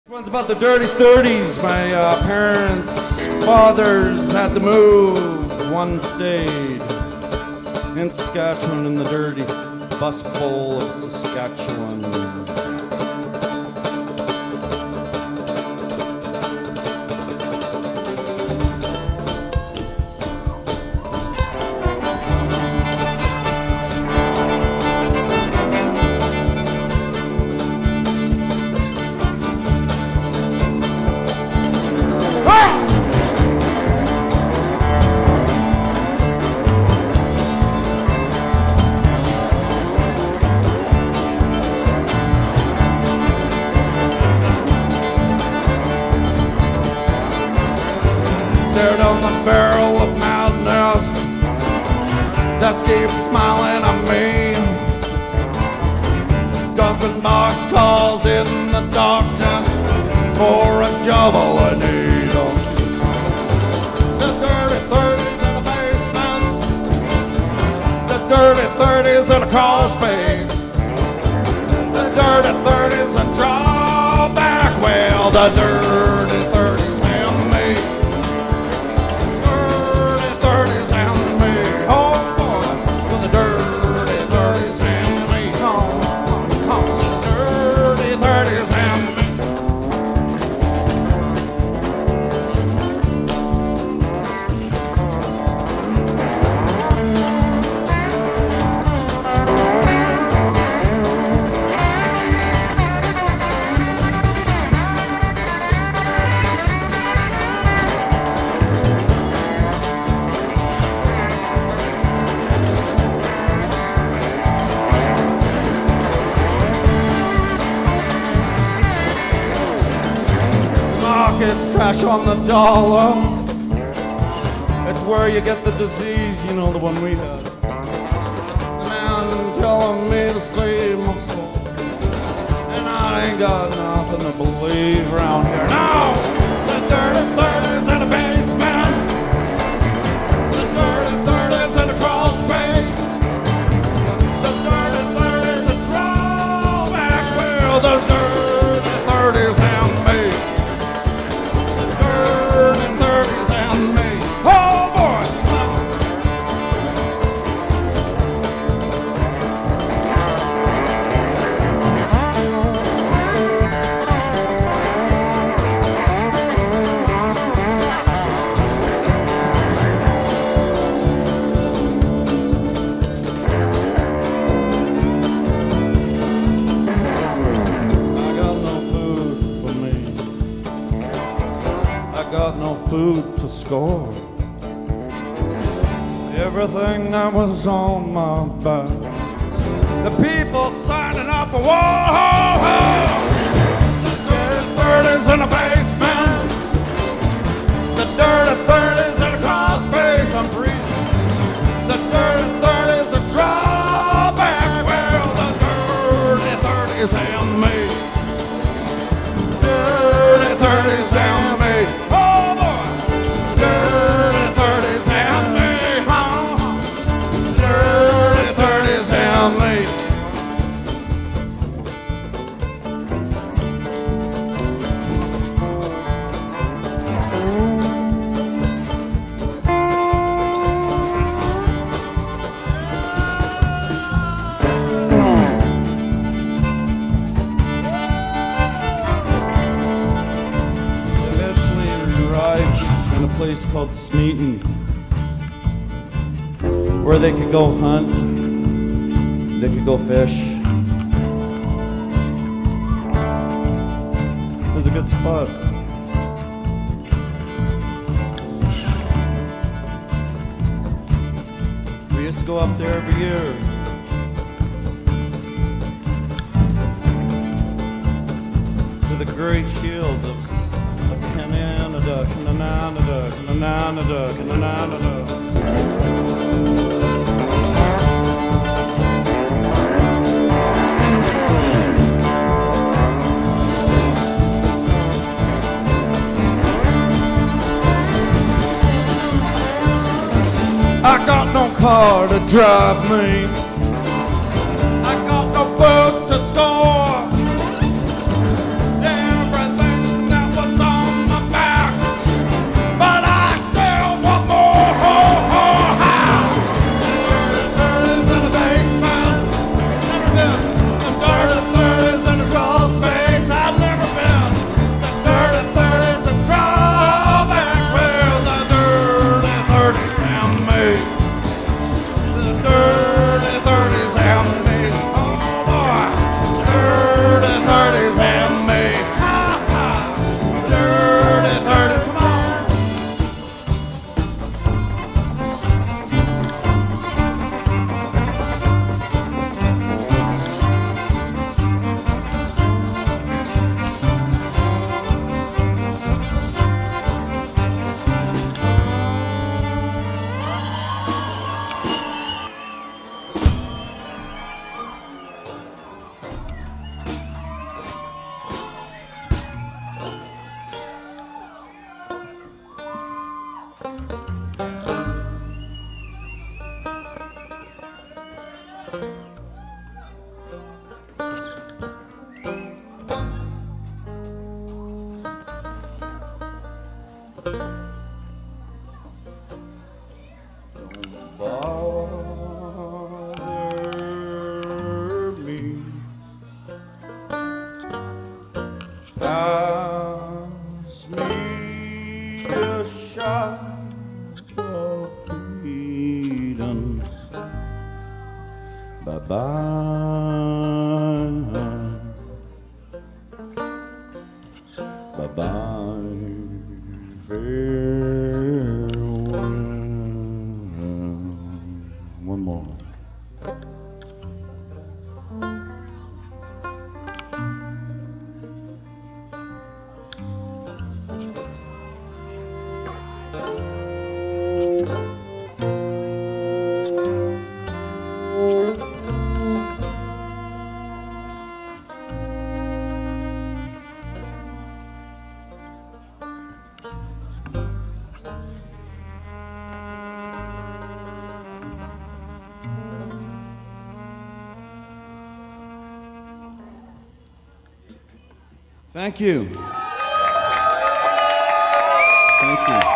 One's about the Dirty Thirties. My parents' fathers had to move. One stayed in Saskatchewan, in the dirty Bus Bowl of Saskatchewan. Stared on the barrel of madness that keeps smiling at me. Dumping box calls in the darkness for a shovel of needle. The Dirty Thirties in the basement, the Dirty Thirties in a crawl space, the Dirty Thirties a drawback. Well, the Dirty Thirties and me. Markets crash on the dollar. It's where you get the disease, you know, the one we had. The man telling me to save my soul, and I ain't got nothing to believe around here. No! The Dirty Thirties in the basement, the Dirty Thirties in the crawl space, the Dirty Thirties a drawback. Well, the Dirty Thirties and me. Got no food to score. Everything that was on my back, the people signing up for war. The Dirty Thirties in the basement, the Dirty Thirties in the crawl space. I'm breathing. The Dirty Thirties a drawback. Well, the Dirty Thirties and me. Dirty Thirties and me. Place called Smeaton, where they could go hunt, they could go fish. It was a good spot. We used to go up there every year. To the Great Shield of Canada, Canada, Canada, Canada. I got no car to drive me. I got no boat to score. Everything pass me a shot of Eden. Bye-bye. Bye-bye. Farewell. One more. Thank you. Thank you.